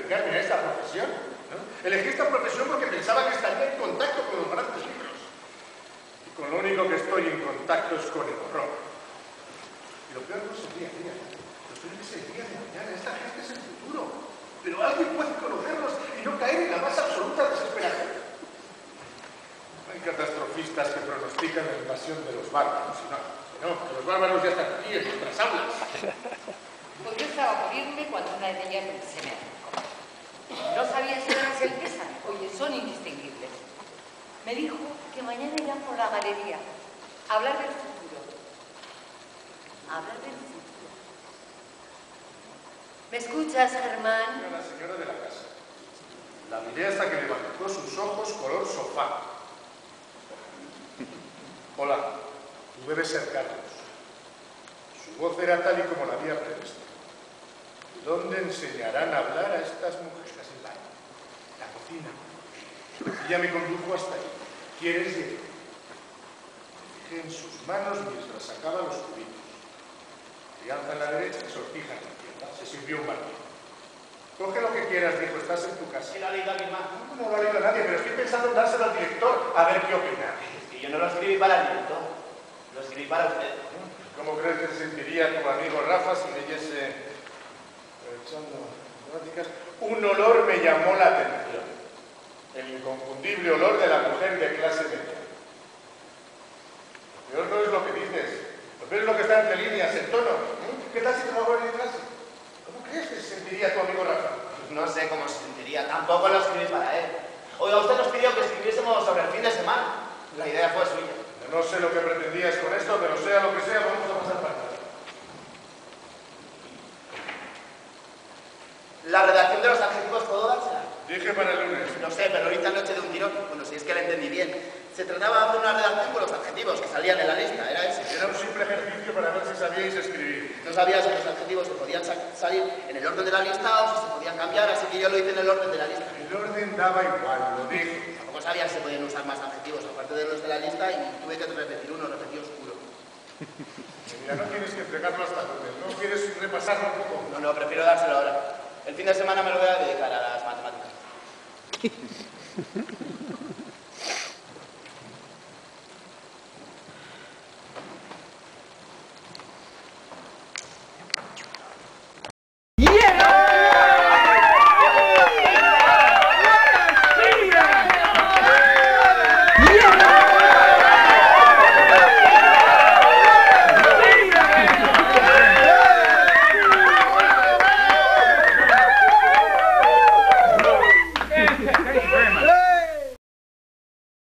dedicarme a esta profesión, ¿no? Elegí esta profesión porque pensaba que estaría en contacto con los grandes libros. Y con lo único que estoy en contacto es con el horror. Y lo peor no es el día a día. Lo peor es el día de mañana. Esta gente es el futuro. Pero alguien puede conocerlos y no caer en la más absoluta desesperación. Hay catastrofistas que pronostican la invasión de los bárbaros. Y no, que los bárbaros ya están aquí en nuestras aulas. Pues yo estaba por irme cuando una de ellas se me acercó. No sabía si eran el pésame. Oye, son indistinguibles. Me dijo que mañana irán por la galería a hablar del futuro. A hablar del futuro. ¿Me escuchas, Germán? Era la señora de la casa. La miré hasta que levantó sus ojos color sofá. Hola, tú debes ser Carlos. Su voz era tal y como la había previsto. ¿Dónde enseñarán a hablar a estas mujeres? En la cocina. Ella me condujo hasta ahí. ¿Quieres ir? Me fijé en sus manos mientras sacaba los cubitos. Crianza en la derecha y sortija en la izquierda. Se sirvió un martillo. Coge lo que quieras, dijo, estás en tu casa. ¿Quién lo ha leído a mi mano? No lo ha leído a nadie, pero estoy pensando en dárselo al director, a ver qué opina. Si yo no lo escribí para el director, lo escribí para usted. ¿Cómo crees que se sentiría tu amigo Rafa si leyese, echando prácticas? Un olor me llamó la atención. El inconfundible olor de la mujer de clase media. Lo peor no es lo que dices. Lo peor es lo que está entre líneas, el tono. ¿Qué tal si te lo hago en clase? ¿Cómo crees que se sentiría tu amigo Rafa? Pues no sé cómo se sentiría. Tampoco lo escribí para él. Oiga, usted nos pidió que escribiésemos sobre el fin de semana. La idea fue suya. No sé lo que pretendías con esto, pero sea lo que sea, vamos a pasar para atrás. La redacción de los adjetivos, ¿puedo dársela? Dije para el lunes. No sé, pero ahorita noche de un tirón. Bueno, si es que la entendí bien. Se trataba de hacer una redacción con los adjetivos que salían en la lista, ¿era eso? Era un simple ejercicio para ver si sabíais escribir. No sabía si los adjetivos se podían salir en el orden de la lista o si se podían cambiar, así que yo lo hice en el orden de la lista. El orden daba igual, lo dije. Tampoco sabía si se podían usar más adjetivos aparte de los de la lista y tuve que repetir uno, repetí oscuro. Mira, no tienes que entregarlo hasta lunes, ¿no quieres repasarlo un poco? No, prefiero dárselo ahora. El fin de semana me lo voy a dedicar a las matemáticas.